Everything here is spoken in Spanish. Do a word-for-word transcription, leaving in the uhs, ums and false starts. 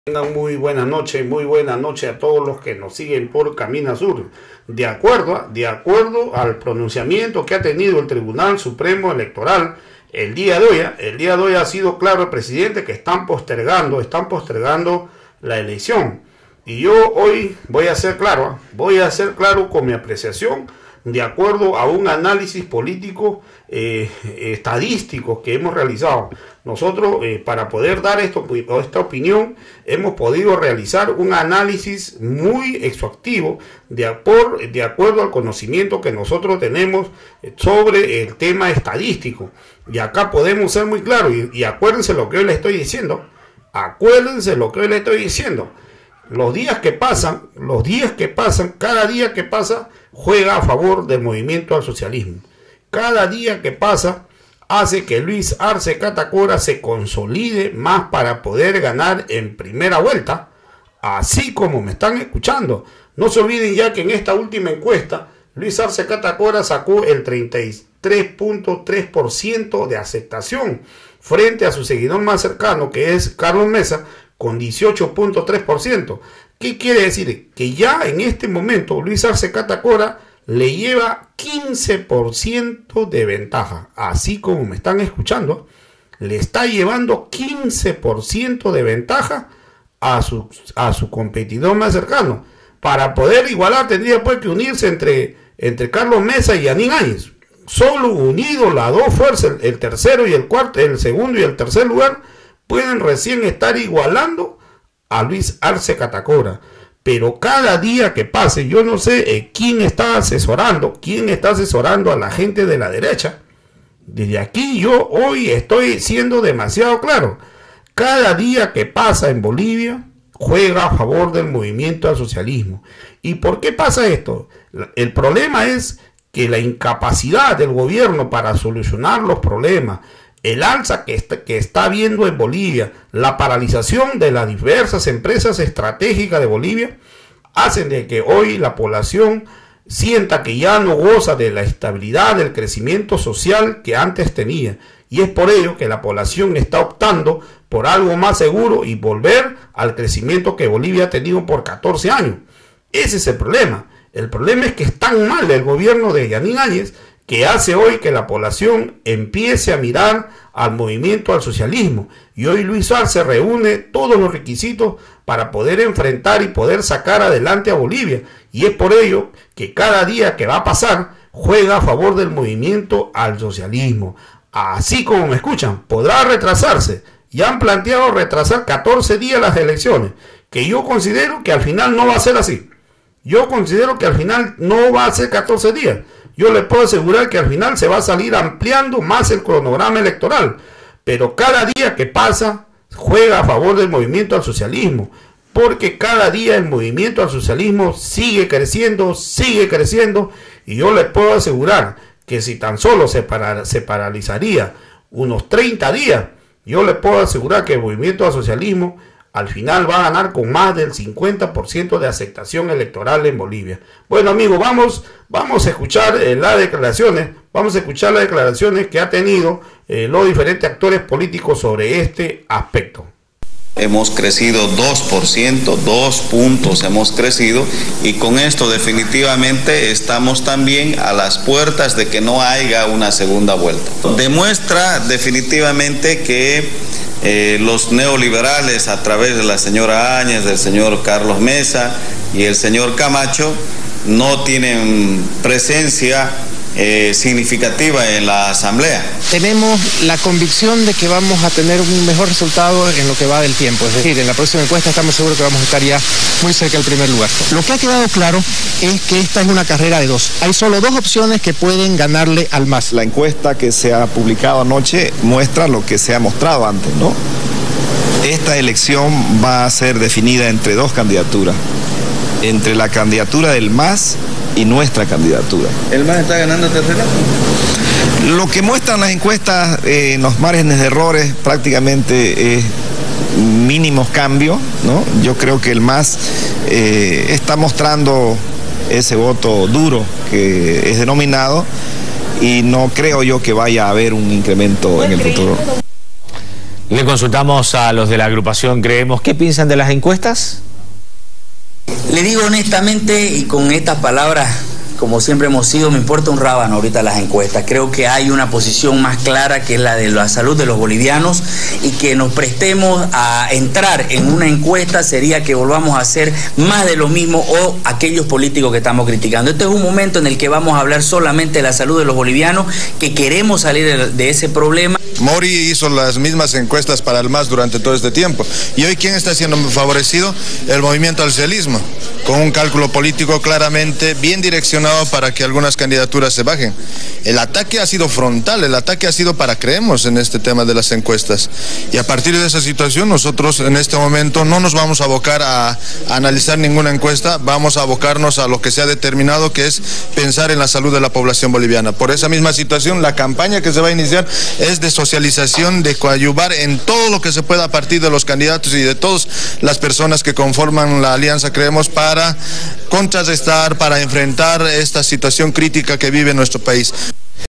Tengan muy buena noche, muy buena noche a todos los que nos siguen por Camina Sur. De acuerdo, de acuerdo al pronunciamiento que ha tenido el Tribunal Supremo Electoral el día de hoy, el día de hoy ha sido claro el presidente que están postergando, están postergando la elección. Y yo hoy voy a ser claro, voy a ser claro con mi apreciación de acuerdo a un análisis político eh, estadístico que hemos realizado. Nosotros, eh, para poder dar esto, esta opinión, hemos podido realizar un análisis muy exhaustivo de, por, de acuerdo al conocimiento que nosotros tenemos sobre el tema estadístico. Y acá podemos ser muy claros, y, y acuérdense lo que hoy les estoy diciendo, acuérdense lo que hoy les estoy diciendo. Los días que pasan, los días que pasan, cada día que pasa, juega a favor del movimiento al socialismo. Cada día que pasa hace que Luis Arce Catacora se consolide más para poder ganar en primera vuelta, así como me están escuchando. No se olviden ya que en esta última encuesta, Luis Arce Catacora sacó el treinta y tres punto tres por ciento de aceptación frente a su seguidor más cercano, que es Carlos Mesa, con dieciocho punto tres por ciento. ¿Qué quiere decir? Que ya en este momento Luis Arce Catacora le lleva quince por ciento de ventaja. Así como me están escuchando, le está llevando quince por ciento de ventaja a su, a su competidor más cercano. Para poder igualar tendría pues que unirse entre, entre Carlos Mesa y Yanín Áñez. Solo unidos las dos fuerzas, el, el tercero y el cuarto, el segundo y el tercer lugar, pueden recién estar igualando a Luis Arce Catacora. Pero cada día que pase, yo no sé eh, quién está asesorando, quién está asesorando a la gente de la derecha. Desde aquí yo hoy estoy siendo demasiado claro. Cada día que pasa en Bolivia juega a favor del movimiento al socialismo. ¿Y por qué pasa esto? El problema es que la incapacidad del gobierno para solucionar los problemas, el alza que está, que está habiendo en Bolivia, la paralización de las diversas empresas estratégicas de Bolivia, hacen de que hoy la población sienta que ya no goza de la estabilidad, del crecimiento social que antes tenía. Y es por ello que la población está optando por algo más seguro y volver al crecimiento que Bolivia ha tenido por catorce años. Ese es el problema. El problema es que es tan mal el gobierno de Yanín Áñez que hace hoy que la población empiece a mirar al movimiento al socialismo. Y hoy Luis Arce reúne todos los requisitos para poder enfrentar y poder sacar adelante a Bolivia. Y es por ello que cada día que va a pasar juega a favor del movimiento al socialismo. Así como me escuchan, podrá retrasarse. Ya han planteado retrasar catorce días las elecciones, que yo considero que al final no va a ser así. Yo considero que al final no va a ser catorce días. Yo les puedo asegurar que al final se va a salir ampliando más el cronograma electoral. Pero cada día que pasa juega a favor del movimiento al socialismo. Porque cada día el movimiento al socialismo sigue creciendo, sigue creciendo. Y yo les puedo asegurar que si tan solo se, para, se paralizaría unos treinta días, yo les puedo asegurar que el movimiento al socialismo al final va a ganar con más del cincuenta por ciento de aceptación electoral en Bolivia. Bueno amigos, vamos, vamos a escuchar eh, las declaraciones, vamos a escuchar las declaraciones que ha tenido eh, los diferentes actores políticos sobre este aspecto. Hemos crecido dos por ciento, dos puntos hemos crecido, y con esto definitivamente estamos también a las puertas de que no haya una segunda vuelta. Demuestra definitivamente que eh, los neoliberales, a través de la señora Áñez, del señor Carlos Mesa y el señor Camacho, no tienen presencia Eh, significativa en la asamblea. Tenemos la convicción de que vamos a tener un mejor resultado en lo que va del tiempo, es decir, en la próxima encuesta estamos seguros que vamos a estar ya muy cerca del primer lugar. Lo que ha quedado claro es que esta es una carrera de dos. Hay solo dos opciones que pueden ganarle al MAS. La encuesta que se ha publicado anoche muestra lo que se ha mostrado antes, ¿no? Esta elección va a ser definida entre dos candidaturas, entre la candidatura del MAS y nuestra candidatura. ¿El MAS está ganando tercera? Lo que muestran las encuestas en eh, los márgenes de errores prácticamente es mínimos cambios, ¿no? Yo creo que el MAS eh, está mostrando ese voto duro que es denominado, y no creo yo que vaya a haber un incremento en el futuro. Le consultamos a los de la agrupación Creemos. ¿Qué piensan de las encuestas? Le digo honestamente y con estas palabras, como siempre hemos sido, me importa un rábano ahorita las encuestas. Creo que hay una posición más clara que es la de la salud de los bolivianos, y que nos prestemos a entrar en una encuesta sería que volvamos a hacer más de lo mismo, o aquellos políticos que estamos criticando. Este es un momento en el que vamos a hablar solamente de la salud de los bolivianos, que queremos salir de, de ese problema. Mori hizo las mismas encuestas para el M A S durante todo este tiempo. ¿Y hoy quién está siendo favorecido? El movimiento al socialismo, con un cálculo político claramente bien direccionado para que algunas candidaturas se bajen. El ataque ha sido frontal, el ataque ha sido para Creemos en este tema de las encuestas. Y a partir de esa situación, nosotros en este momento no nos vamos a abocar a, a analizar ninguna encuesta, vamos a abocarnos a lo que se ha determinado, que es pensar en la salud de la población boliviana. Por esa misma situación, la campaña que se va a iniciar es de socialización, de coadyuvar en todo lo que se pueda a partir de los candidatos y de todas las personas que conforman la Alianza Creemos, para contrarrestar, para enfrentar esta situación crítica que vive nuestro país.